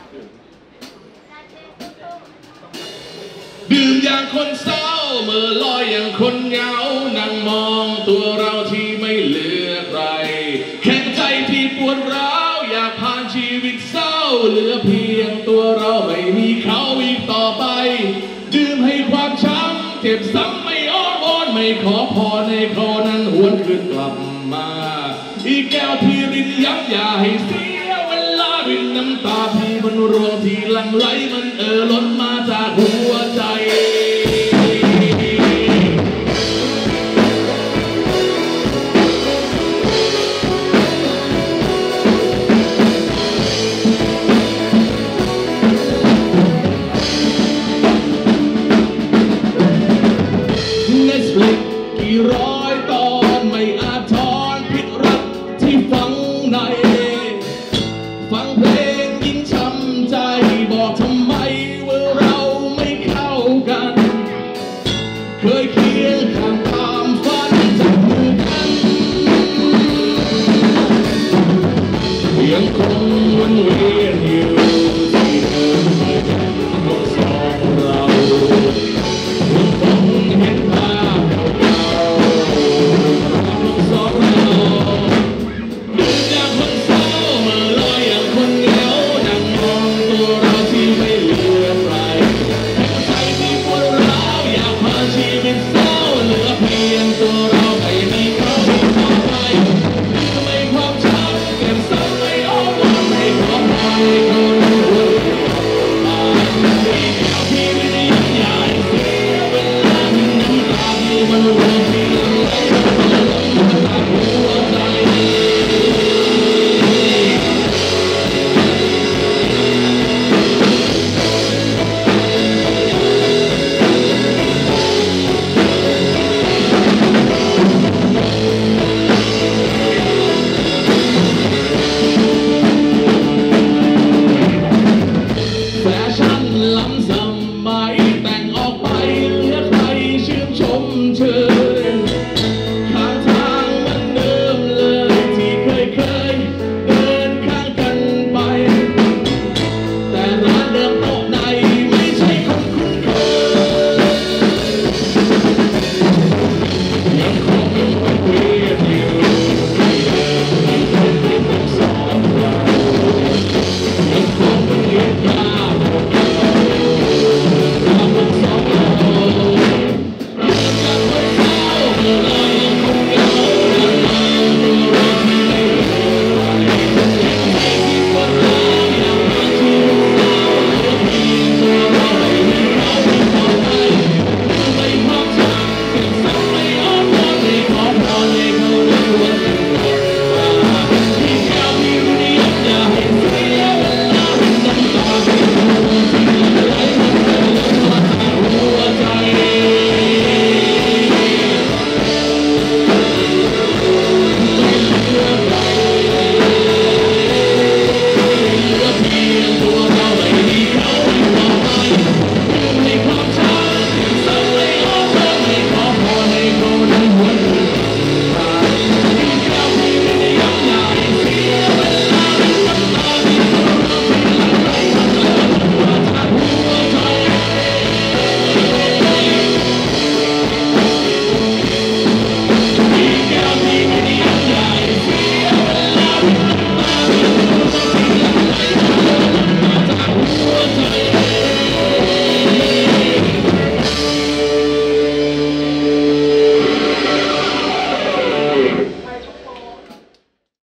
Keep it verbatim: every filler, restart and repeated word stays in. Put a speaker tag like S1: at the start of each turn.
S1: ดื่มอย่างคนเศร้าเมื่อลอยอย่างคนเหงานั่งมองตัวเราที่ไม่เหลือใครแข็งใจที่ปวดร้าวอยากผ่านชีวิตเศร้าเหลือเพียงตัวเราไม่มีเขาอีกต่อไปดื่มให้ความช้ำเจ็บซ้ำไม่อ้อนวอนไม่ขอพรในคอนั้นหวนคืนกลับมาอีกแก้วที่รินย้ำอย่าให้เสียเวลารินน้ำตาพี่มันรวงที่หลั่งไหลมันเอ่อล้นมาจากหัวใจกี่ร้อยตอนไม่อาจทอนพิษรักที่ฝังในฟังเพลงยิ่งช้ำใจบอกทำไมว่าเราไม่เข้ากันเคยเคียงข้างความฝันจับมือกันยังคงวนเวียนอยู่